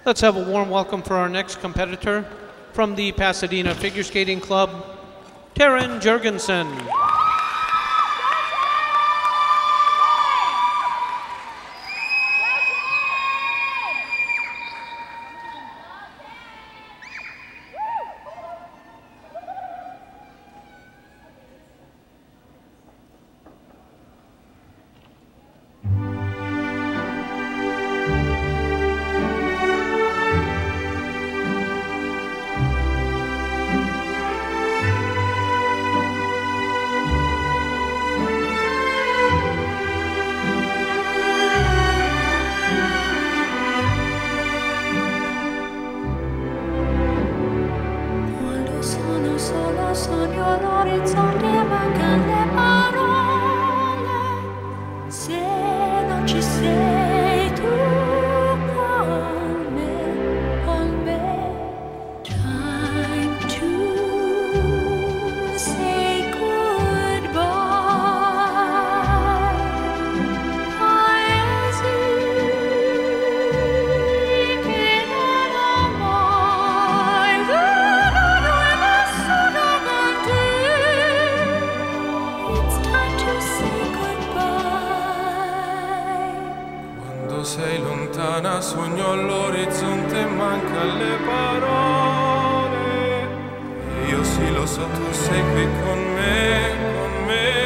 Let's have a warm welcome for our next competitor from the Pasadena Figure Skating Club, Taryn Jurgensen. Sogno all'orizzonte, mancano le parole. Se non ci sei tu con me. Time to say goodbye. I esito in mai. Sei lontana, sogno all'orizzonte, manca le parole. Io sì lo so, tu sei qui con me, con me.